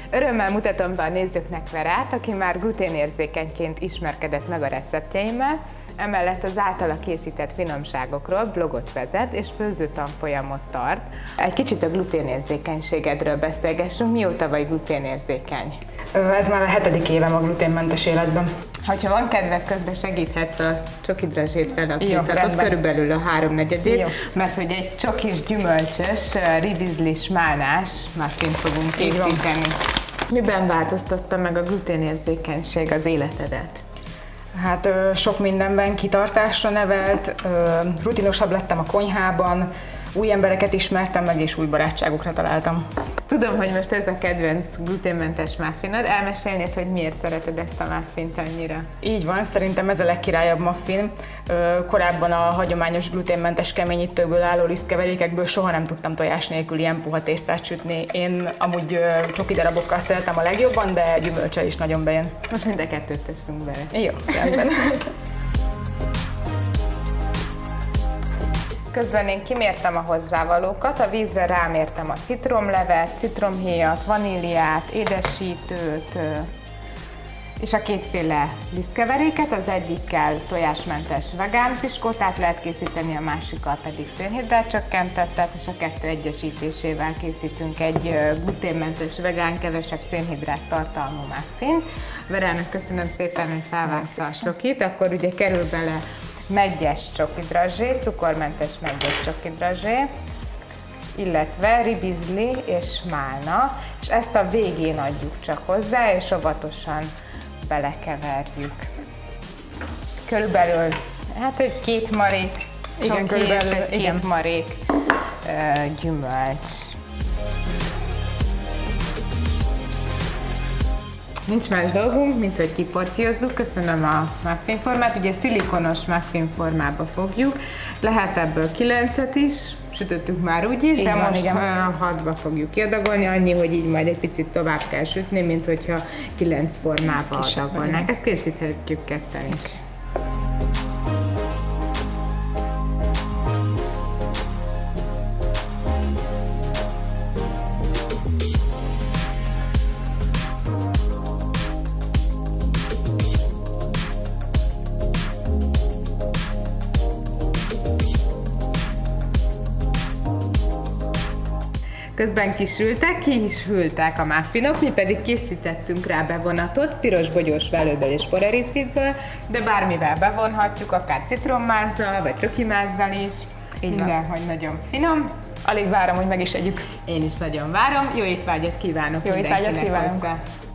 Örömmel mutatom be a nézőknek Verát, aki már gluténérzékenyként ismerkedett meg a receptjeimmel, emellett az általa készített finomságokról blogot vezet és főzőtanfolyamot tart. Egy kicsit a gluténérzékenységedről beszélgessünk. Mióta vagy gluténérzékeny? Ez már a 7. évem a gluténmentes életben. Ha van kedved, közben segíthetsz a csoki-drazsét felapítatod, körülbelül a 3/4, mert hogy egy csokis gyümölcsös, ribizlis málnás muffint fogunk készíteni. Miben változtatta meg a gluténérzékenység az életedet? Hát sok mindenben kitartásra nevelt, rutinosabb lettem a konyhában, új embereket ismertem meg és új barátságokra találtam. Tudom, hogy most ez a kedvenc gluténmentes muffinod. Elmesélnéd, hogy miért szereted ezt a muffint annyira? Így van, szerintem ez a legkirályabb muffin. Korábban a hagyományos gluténmentes keményítőkből álló lisztkeverékekből soha nem tudtam tojás nélkül ilyen puha tésztát sütni. Én amúgy csoki darabokkal szeretem a legjobban, de gyümölcsel is nagyon bejön. Most mind a kettőt teszünk bele. Jó, rendben. Közben én kimértem a hozzávalókat, a vízre rámértem a citromlevet, citromhéjat, vaníliát, édesítőt és a kétféle lisztkeveréket, az egyikkel tojásmentes vegán piskótát lehet készíteni, a másikkal pedig szénhidrátcsökkentettet, és a kettő egyesítésével készítünk egy gluténmentes, vegán, kevesebb szénhidrát tartalmú muffint. Verának köszönöm szépen, hogy felvágta a csokit, akkor ugye kerül bele meggyes csoki-drazsé, cukormentes meggyes csoki-drazsé, illetve ribizli és málna, és ezt a végén adjuk csak hozzá, és óvatosan belekeverjük. Körülbelül, hát egy 2 marék csoki és egy 2 marék gyümölcs. Nincs más dolgunk, mint hogy kiporciózzuk. Köszönöm a muffinformát. Ugye szilikonos muffinformába fogjuk. Lehet ebből 9-et is, sütöttük már úgy is, de most 6-ba fogjuk kiadagolni. Annyi, hogy így majd egy picit tovább kell sütni, mint hogyha 9 formába adagolnánk. Ezt készíthetjük ketten is. Közben kisültek, ki is hűltek a muffinok, mi pedig készítettünk rá bevonatot, piros bogyós velőből és poreritritből, de bármivel bevonhatjuk, akár citrommázzal, vagy csokimázzal is. Mindenhogy nagyon finom. Alig várom, hogy meg is együk. Én is nagyon várom. Jó étvágyat kívánok! Jó étvágyat kívánok! Hozzá.